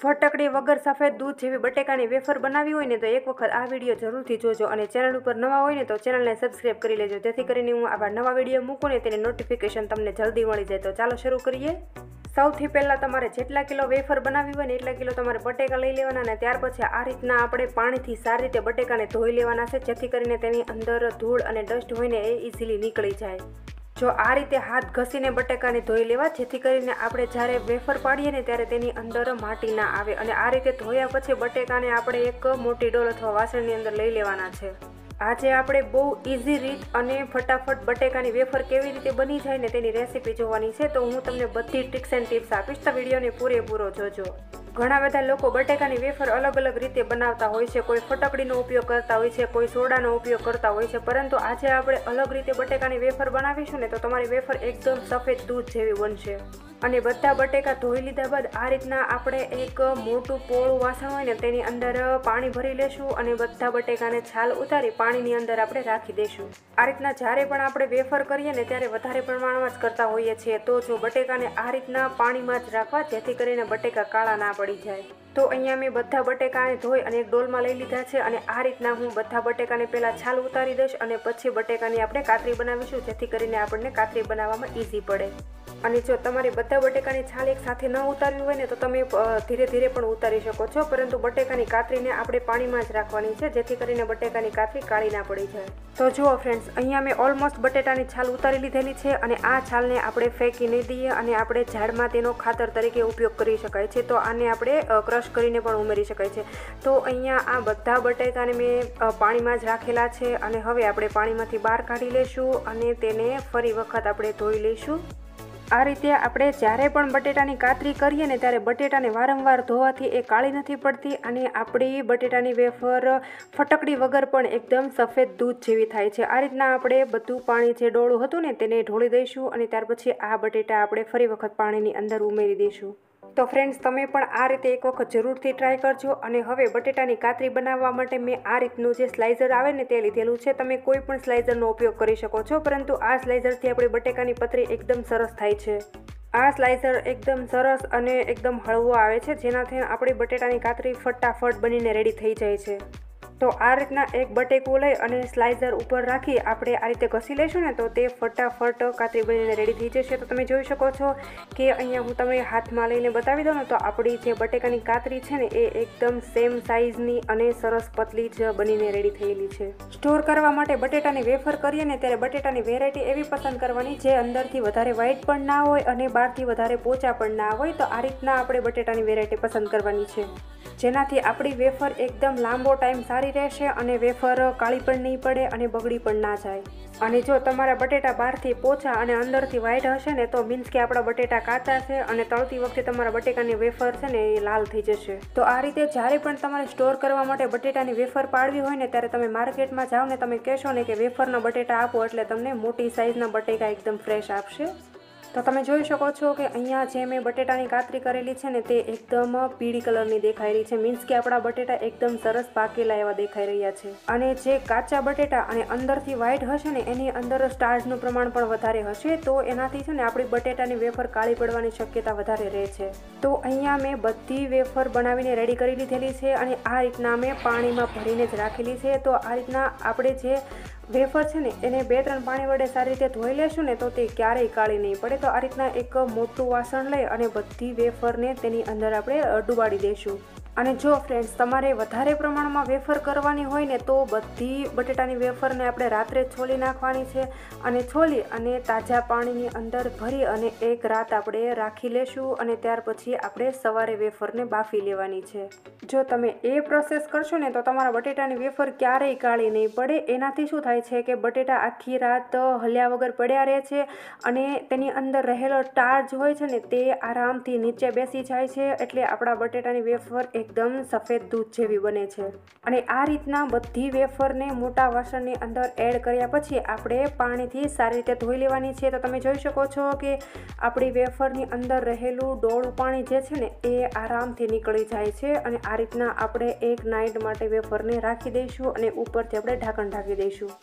ફટકડી વગર સફેદ દૂધ જેવી બટેકાની વેફર બનાવી હોય ને તો એક વખત આ વિડીયો જરૂરથી જોજો અને ચેનલ ઉપર નવા હોય ને તો ચેનલને સબસ્ક્રાઇબ કરી લેજો, જેથી કરીને હું આવા નવા વિડીયો મૂકું ને તેની નોટિફિકેશન તમને જલ્દી મળી જાય। તો ચાલો શરૂ કરીએ। સૌથી પહેલાં તમારે જેટલા કિલો વેફર બનાવી હોય ને એટલા કિલો તમારે બટેકા લઈ લેવાના અને ત્યાર પછી આ રીતના આપણે પાણીથી સારી રીતે બટેકાને ધોઈ લેવાના છે, જેથી કરીને તેની અંદર ધૂળ અને ડસ્ટ હોય ને એ ઇઝીલી નીકળી જાય। જો આ રીતે હાથ ઘસીને બટેકાને ધોઈ લેવા, જેથી કરીને આપણે જ્યારે વેફર પાડીએ ને ત્યારે તેની અંદર માટી ના આવે। અને આ રીતે ધોયા પછી બટેકાને આપણે એક મોટી ડોલ અથવા વાસણની અંદર લઈ લેવાના છે। આજે આપણે બહુ ઇઝી રીત અને ફટાફટ બટેકાની વેફર કેવી રીતે બની જાય ને તેની રેસીપી જોવાની છે, તો હું તમને બધી ટ્રિક્સ એન્ડ ટિપ્સ આપીશ, તો વિડીયોને પૂરેપૂરો જોજો। ઘણા બધા લોકો બટેકાની વેફર અલગ અલગ રીતે બનાવતા હોય છે, કોઈ ફટકડીનો ઉપયોગ કરતા હોય છે, કોઈ સોડાનો ઉપયોગ કરતા હોય છે, પરંતુ આજે આપણે અલગ રીતે બટેકાની વેફર બનાવીશું ને તો તમારી વેફર એકદમ સફેદ દૂધ જેવી બનશે। અને બધા બટેકા ધોઈ લીધા બાદ આ રીતના આપણે એક મોટું પોળું વાસણ હોય ને તેની અંદર પાણી ભરી લેશું અને બધા બટેકાને છાલ ઉતારી પાણીની અંદર આપણે રાખી દઈશું। આ રીતના જ્યારે પણ આપણે વેફર કરીએ ને ત્યારે વધારે પ્રમાણમાં જ કરતા હોઈએ છીએ, તો જો બટેકાને આ રીતના પાણીમાં જ રાખવા, જેથી કરીને બટેકા કાળા ના પડી જાય। તો અહીંયા મેં બધા બટેકાને ધોઈ અને એક ડોલમાં લઈ લીધા છે અને આ રીતના હું બધા બટેકાને પહેલાં છાલ ઉતારી દઈશ અને પછી બટેકાની આપણે કાતરી બનાવીશું, જેથી કરીને આપણને કાતરી બનાવવામાં ઇઝી પડે। અને જો તમારે બધા બટેકાની છાલ એક સાથે ન ઉતારવી હોય ને તો તમે ધીરે ધીરે પણ ઉતારી શકો છો, પરંતુ બટેકાની કાતરીને આપણે પાણીમાં જ રાખવાની છે, જેથી કરીને બટેકાની કાતરી કાળી ના પડી જાય। તો જુઓ ફ્રેન્ડ્સ, અહીંયા મેં ઓલમોસ્ટ બટેટાની છાલ ઉતારી લીધેલી છે અને આ છાલને આપણે ફેંકી નહીં દઈએ અને આપણે ઝાડમાં તેનો ખાતર તરીકે ઉપયોગ કરી શકાય છે, તો આને આપણે ક્રશ કરીને પણ ઉમેરી શકાય છે। તો અહીંયા આ બધા બટેકાને મેં પાણીમાં જ રાખેલા છે અને હવે આપણે પાણીમાંથી બહાર કાઢી લઈશું અને તેને ફરી વખત આપણે ધોઈ લઈશું। આ રીતે આપણે જ્યારે પણ બટેટાની કાતરી કરીએ ને ત્યારે બટેટાને વારંવાર ધોવાથી એ કાળી નથી પડતી અને આપણી બટેટાની વેફર ફટકડી વગર પણ એકદમ સફેદ દૂધ જેવી થાય છે। આ રીતના આપણે બધું પાણી જે ડોળું હતું ને તેને ઢોળી દઈશું અને ત્યાર પછી આ બટેટા આપણે ફરી વખત પાણીની અંદર ઉમેરી દઈશું। તો ફ્રેન્ડ્સ, તમે પણ આ રીતે એક વખત જરૂરથી ટ્રાય કરજો। અને હવે બટેટાની કાતરી બનાવવા માટે મેં આ રીતનું જે સ્લાઇઝર આવે ને તે લીધેલું છે। તમે કોઈ પણ સ્લાઇઝરનો ઉપયોગ કરી શકો છો, પરંતુ આ સ્લાઇઝરથી આપણી બટેકાની પતરી એકદમ સરસ થાય છે। આ સ્લાઇઝર એકદમ સરસ અને એકદમ હળવો આવે છે, જેનાથી આપણી બટેટાની કાતરી ફટાફટ બનીને રેડી થઈ જાય છે। તો આ રીતના એક બટેકું લઈ અને સ્લાઇઝર ઉપર રાખી આપણે આ રીતે ઘસી લઈશું ને તો તે ફટાફટ કાતરી બનીને રેડી થઈ જશે। તો તમે જોઈ શકો છો કે અહીંયા હું તમને હાથમાં લઈને બતાવી દઉં ને તો આપણી જે બટેકાની કાતરી છે ને એ એકદમ સેમ સાઇઝની અને સરસ પતલી જ બનીને રેડી થયેલી છે। સ્ટોર કરવા માટે બટેટાની વેફર કરીએ ને ત્યારે બટેટાની વેરાયટી એવી પસંદ કરવાની જે અંદરથી વધારે વ્હાઈટ પણ ના હોય અને બહારથી વધારે પોચા પણ ના હોય, તો આ રીતના આપણે બટેટાની વેરાયટી પસંદ કરવાની છે, જેનાથી આપણી વેફર એકદમ લાંબો ટાઈમ સારી રહેશે અને વેફર કાળી પણ નહીં પડે અને બગડી પણ ના જાય। અને જો તમારા બટેટા બહારથી પોચા અને અંદરથી વ્હાઈટ હશે ને તો મીન્સ કે આપણા બટેટા કાચા છે અને તળતી વખતે તમારા બટેકાની વેફર છે ને એ લાલ થઈ જશે। તો આ રીતે જ્યારે પણ તમારે સ્ટોર કરવા માટે બટેટાની વેફર પાડવી હોય ને ત્યારે તમે માર્કેટમાં જાઓ ને તમે કહેશો ને કે વેફરના બટેટા આપો, એટલે તમને મોટી સાઇઝના બટેકા એકદમ ફ્રેશ આપશે। તો તમે જોઈ શકો છો કે અહીંયા જે મેં બટેટાની કાતરી કરેલી છે ને તે એકદમ પીળી કલરની દેખાઈ રહી છે, મીન્સ કે આપણા બટેટા એકદમ સરસ પાકેલા એવા દેખાઈ રહ્યા છે। અને જે કાચા બટેટા અને અંદરથી વ્હાઈટ હશે ને એની અંદર સ્ટાર્ચનું પ્રમાણ પણ વધારે હશે, તો એનાથી છે ને આપણી બટેટાની વેફર કાળી પડવાની શક્યતા વધારે રહે છે। તો અહીંયા મેં બધી વેફર બનાવીને રેડી કરી લીધેલી છે અને આ રીતના મેં પાણીમાં ભરીને જ રાખેલી છે। તો આ રીતના આપણે જે વેફર છે ને એને 2-3 પાણી વડે સારી રીતે ધોઈ લેશું ને તો તે ક્યારેય કાળી નહીં પડે। તો આ રીતના એક મોટું વાસણ લઈ અને બધી વેફરને તેની અંદર આપણે ડુબાડી દઈશું। અને જો ફ્રેન્ડ્સ, તમારે વધારે પ્રમાણમાં વેફર કરવાની હોય ને તો બધી બટેટાની વેફરને આપણે રાત્રે છોલી નાખવાની છે અને છોલી અને તાજા પાણીની અંદર ભરી અને એક રાત આપણે રાખી લેશું અને ત્યાર પછી આપણે સવારે વેફરને બાફી લેવાની છે। જો તમે એ પ્રોસેસ કરશો ને તો તમારા બટેટાની વેફર ક્યારેય કાળી નહીં પડે। એનાથી શું થાય છે કે બટેટા આખી રાત હલ્યા વગર પડ્યા રહે છે અને તેની અંદર રહેલો સ્ટાર્ચ હોય છે ને તે આરામથી નીચે બેસી જાય છે, એટલે આપણા બટેટાની વેફર એકદમ સફેદ દૂધ જેવી બને છે। અને આ રીતના બધી વેફરને મોટા વાસણની અંદર એડ કર્યા પછી આપણે પાણીથી સારી રીતે ધોઈ લેવાની છે। તો તમે જોઈ શકો છો કે આપણી વેફરની અંદર રહેલું ડોળું પાણી જે છે ને એ આરામથી નીકળી જાય છે અને આ રીતના આપણે એક નાઇટ માટે વેફરને રાખી દઈશું અને ઉપરથી આપણે ઢાંકણ ઢાંકી દઈશું।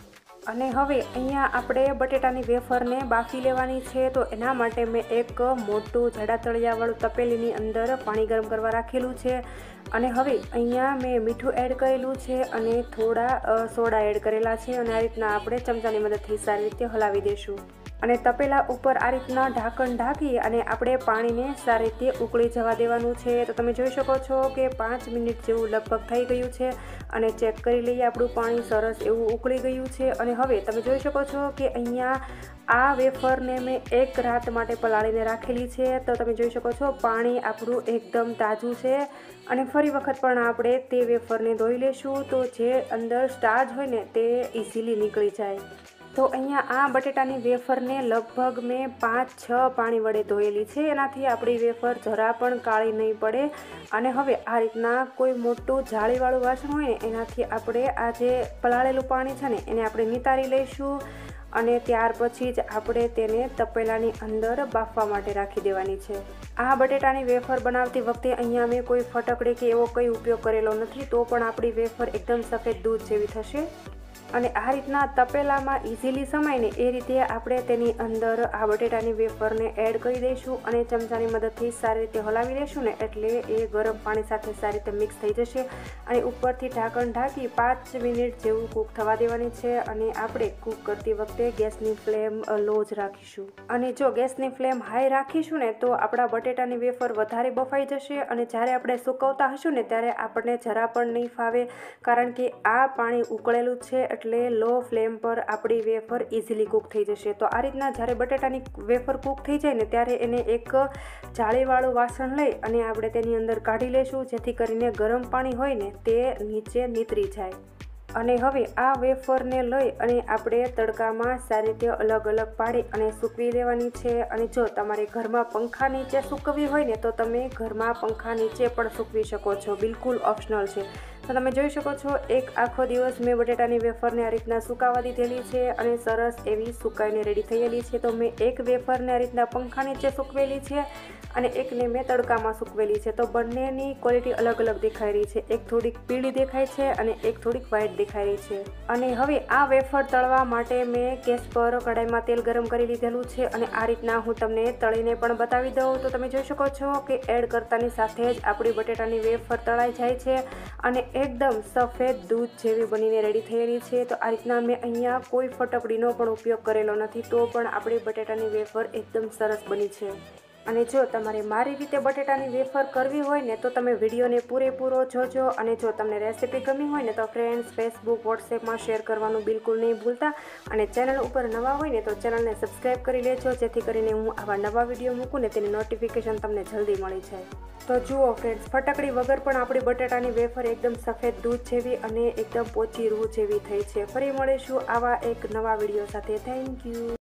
અને હવે અહીંયા આપણે બટેટાની વેફરને બાફી લેવાની છે, તો એના માટે મેં એક મોટું જાડા તળિયાવાળું તપેલીની અંદર પાણી ગરમ કરવા રાખેલું છે. અને હવે અહીંયા મેં મીઠું એડ કરેલું છે અને થોડા સોડા એડ કરેલા છે, અને આ રીતના આપણે ચમચાની મદદથી સારી રીતે હલાવી દઈશું. અને તપેલા ઉપર આ રીતના ઢાંકણ ઢાંકી અને આપણે પાણીને સારી રીતે ઉકળી જવા દેવાનું છે. તો તમે જોઈ શકો છો કે 5 મિનિટ જેવું લગભગ થઈ ગયું છે, અને ચેક કરી લઈએ આપણું પાણી સરસ એવું ઉકળી ગયું છે. અને હવે તમે જોઈ શકો છો કે અહીંયા આ વેફરને મેં 1 રાત માટે પલાળીને રાખેલી છે. તો તમે જોઈ શકો છો પાણી આપણું એકદમ તાજું છે. અને ફરી વખત પણ આપણે તે વેફરને ધોઈ લેશું, તો જે અંદર સ્ટાર્ચ હોય ને તે ઇઝીલી નીકળી જાય. તો અહીંયા આ બટેટાની વેફરને લગભગ મેં 5-6 પાણી વડે ધોયેલી છે. એનાથી આપણી વેફર જરા પણ કાળી નહીં પડે. અને હવે આ રીતના કોઈ મોટું જાળીવાળું વાસણ હોય ને એનાથી આપણે આ જે પલાળેલું પાણી છે ને એને આપણે નિતારી લઈશું. અને ત્યાર પછી જ આપણે તેને તપેલાની અંદર બાફવા માટે રાખી દેવાની છે. આ બટેટાની વેફર બનાવતી વખતે અહીંયા મેં કોઈ ફટકડી કે એવો કંઈ ઉપયોગ કરેલો નથી, તો પણ આપણી વેફર એકદમ સફેદ દૂધ જેવી થશે. અને આ રીતના તપેલામાં ઇઝીલી સમાય ને એ રીતે આપણે તેની અંદર આ બટેટાની વેફરને એડ કરી દઈશું અને ચમચાની મદદથી સારી રીતે હલાવી દઈશું ને એટલે એ ગરમ પાણી સાથે સારી રીતે મિક્સ થઈ જશે. અને ઉપરથી ઢાંકણ ઢાંકી 5 મિનિટ જેવું કૂક થવા દેવાની છે. અને આપણે કૂક કરતી વખતે ગેસની ફ્લેમ લો જ રાખીશું. અને જો ગેસની ફ્લેમ હાઈ રાખીશું ને તો આપણા બટેટાની વેફર વધારે બફાઈ જશે, અને જ્યારે આપણે સુકવતા હશું ને ત્યારે આપણને જરા પણ નહીં ફાવે, કારણ કે આ પાણી ઉકળેલું છે એટલે લો ફ્લેમ પર આપણી વેફર ઇઝીલી કૂક થઈ જશે. તો આ રીતના જ્યારે બટેટાની વેફર કૂક થઈ જાય ને ત્યારે એને એક જાળીવાળું વાસણ લઈ અને આપણે તેની અંદર કાઢી લઈશું, જેથી કરીને ગરમ પાણી હોય ને તે નીચે નીતરી જાય. અને હવે આ વેફરને લઈ અને આપણે તડકામાં સારી રીતે અલગ અલગ પાડી અને સૂકવી દેવાની છે. અને જો તમારે ઘરમાં પંખા નીચે સૂકવવી હોય ને તો તમે ઘરમાં પંખા નીચે પણ સૂકવી શકો છો, બિલકુલ ઓપ્શનલ છે. તો તમે જોઈ શકો છો એક આખો દિવસ મેં બટેટાની વેફરને આ રીતના સુકાવા દીધેલી છે અને સરસ એવી સુકાઈને રેડી થયેલી છે. તો મેં એક વેફરને આ રીતના પંખા નીચે સૂકવેલી છે અને એકને મેં તડકામાં સૂકવેલી છે. તો બંનેની ક્વોલિટી અલગ અલગ દેખાઈ રહી છે. એક થોડીક પીળી દેખાય છે અને એક થોડીક વ્હાઈટ દેખાઈ રહી છે. અને હવે આ વેફર તળવા માટે મેં ગેસ પર કઢાઈમાં તેલ ગરમ કરી લીધેલું છે અને આ રીતના હું તમને તળીને પણ બતાવી દઉં. તો તમે જોઈ શકો છો કે એડ કરતાની સાથે જ આપણી બટેટાની વેફર તળાઈ જાય છે અને એકદમ સફેદ દૂધ જેવી બનીને રેડી થયેલી છે. તો આ રીતના મેં અહીંયા કોઈ ફટકડીનો પણ ઉપયોગ કરેલો નથી, તો પણ આપણી બટેટાની વેફર એકદમ સરસ બની છે. અને જો તમારે મારી રીતે બટેટાની વેફર કરવી હોય ને તો તમે વિડીયોને પૂરેપૂરો જોજો. અને જો તમને રેસીપી ગમી હોય ને તો ફ્રેન્ડ્સ, ફેસબુક, વોટ્સએપમાં શેર કરવાનું બિલકુલ નહીં ભૂલતા. અને ચેનલ ઉપર નવા હોય ને તો ચેનલને સબસ્ક્રાઈબ કરી લેજો, જેથી કરીને હું આવા નવા વિડીયો મૂકું ને તેની નોટિફિકેશન તમને જલ્દી મળી જાય. તો જુઓ ફ્રેન્ડ્સ, ફટકડી વગર પણ આપણી બટેટાની વેફર એકદમ સફેદ દૂધ જેવી અને એકદમ પોચી રૂ જેવી થઈ છે. ફરી મળીશું આવા એક નવા વિડીયો સાથે. Thank you.